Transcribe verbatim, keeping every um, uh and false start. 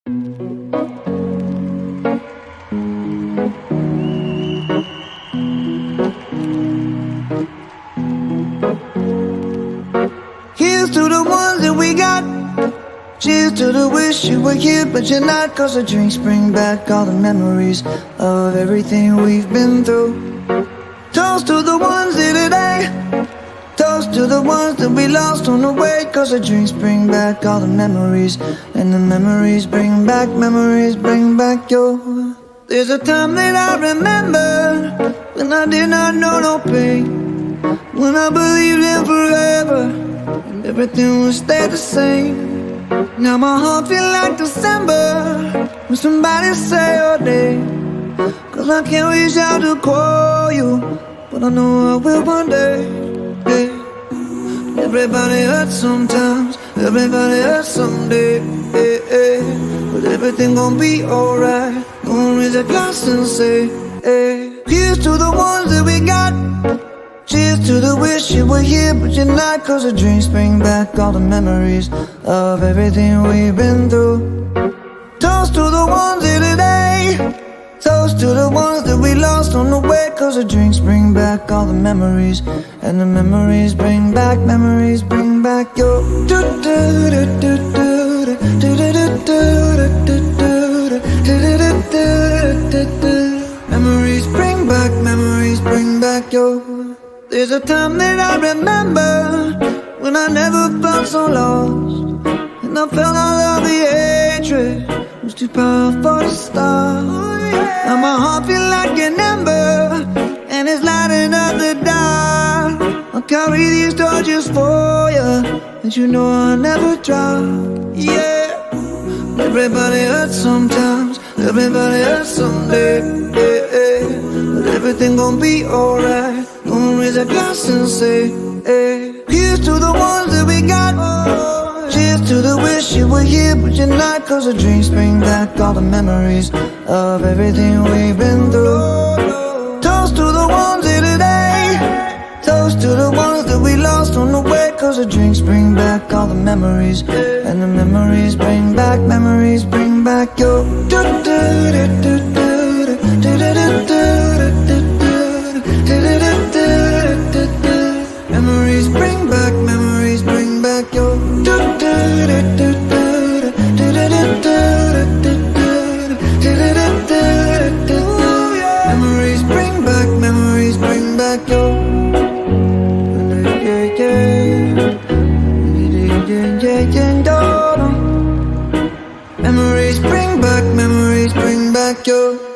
Here's to the ones that we got. Cheers to the wish you were here but you're not, 'cause the drinks bring back all the memories of everything we've been through. Toast to the ones here today. Toast to the ones that we lost on the way, 'cause the drinks bring back all the memories, and the memories bring back, memories bring back your. There's a time that I remember when I did not know no pain, when I believed in forever and everything would stay the same. Now my heart feel like December when somebody say your name, 'cause I can't reach out to call you, but I know I will one day. Hey. Everybody hurts sometimes, everybody hurts someday. Hey, hey. But everything gon' be alright. Gonna raise a glass and say, hey. Here's to the ones that we got. Cheers to the wish you were here but you're not, 'cause the drinks bring back all the memories of everything we've been through. Toast to the ones here today. Toast to the ones that we lost on the way, 'cause the drinks bring back all the memories, and the memories bring back, memories bring back your. Memories bring back, memories bring back your. There's a time that I remember when I never felt so lost, and I felt all of the hatred was too powerful to stop. Now my heart feel like an ember, and it's lighting up the dark. I'll carry these torches for you, and you know I'll never drop. Yeah. Everybody hurts sometimes, everybody hurts someday. Yeah, yeah. But everything gon' be alright. Gonna raise a glass and say, hey. Here's to the ones that we got. Cheers to the wish you were here but you're not, 'cause the drinks bring back all the memories of everything we've been through. Toast to the ones here today. Toast to the ones that we lost on the way, 'cause the drinks bring back all the memories, and the memories bring back, memories bring back your. Memories bring back, memories bring back your. Memories bring back, memories bring back your. Memories bring back, memories bring back your.